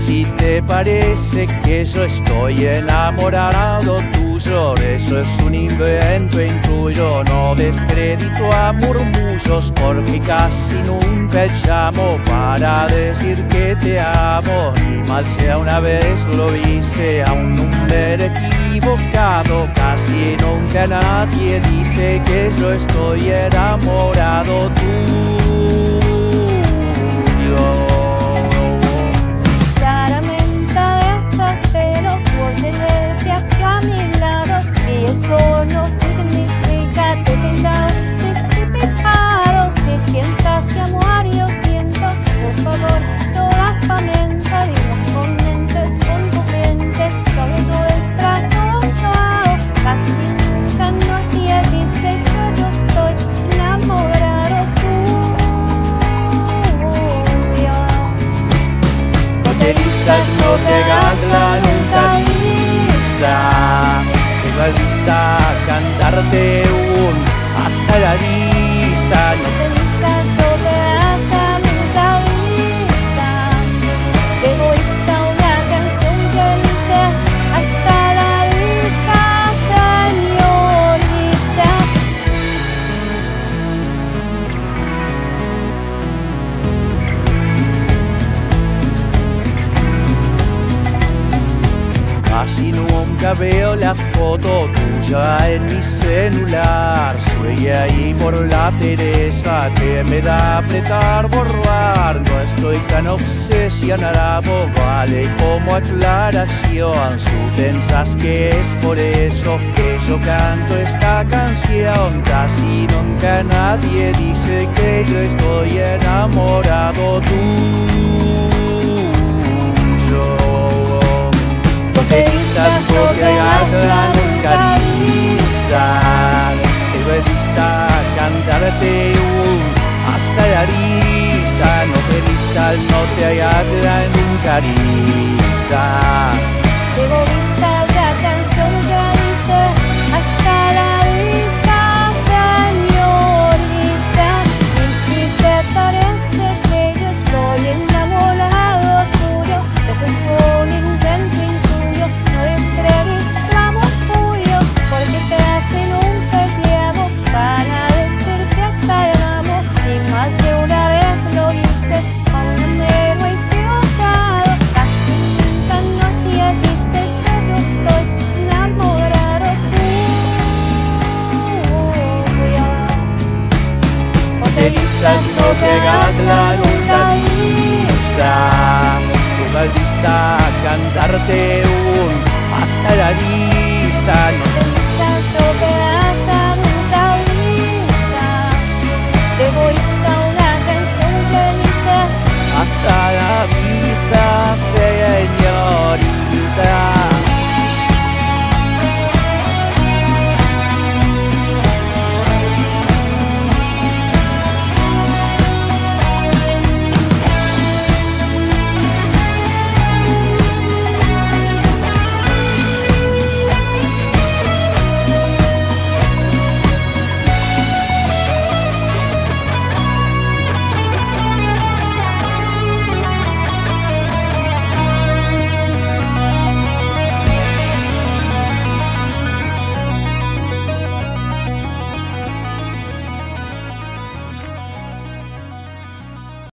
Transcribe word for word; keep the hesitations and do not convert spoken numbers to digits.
si te parece que yo estoy enamorado tuyo, eso es un invento intuyo. No des crédito a murmullos, porque casi nunca llamo para decir que te amo. Ni mal sea una vez lo hice a un número equivocado. Casi nunca nadie dice que yo estoy enamorado tuyo. Claramente desespero por tenerte aquí a mi lado, y eso no significa que tengas este pecado. Si piensas que amor yo siento, por favor no las pamenta y no comentes con tu mente, solo no estás asustado. Casi nunca nadie dice que yo estoy enamorado tuyo. No te hagas la nunca lista, que va lista a cantarte un hasta la vista. No te vistas, no te hagas nunca lista. Te voy a una canción que dice hasta la vista, señorita. Casi nunca veo la foto tuya en mi celular. Soy ahí por la pereza que me da apretar borrar. No estoy tan obsesionado, vale como aclaración. Si pensas que es por eso que yo canto esta canción, casi nunca nadie dice que yo estoy enamorado tuyo. No te vistas, no te hagas la nunca lista, que no es lista a cantarte un hasta la vista. No te vistas, no te hagas la nunca lista. Tengo vista la canción que dice hasta la vista, señorita. Y si te parece que yo estoy enamorado tuyo, eso es un invento intuyo. No descreditamos tuyo, porque casi nunca llamo para decir que te amo. Y más de una vez lo hice a un número equivocado. Casi nunca nadie dice que yo estoy enamorado tuyo. No te vistas, no te hagas la nunca lista, que va lista a cantarte un hasta la vista. No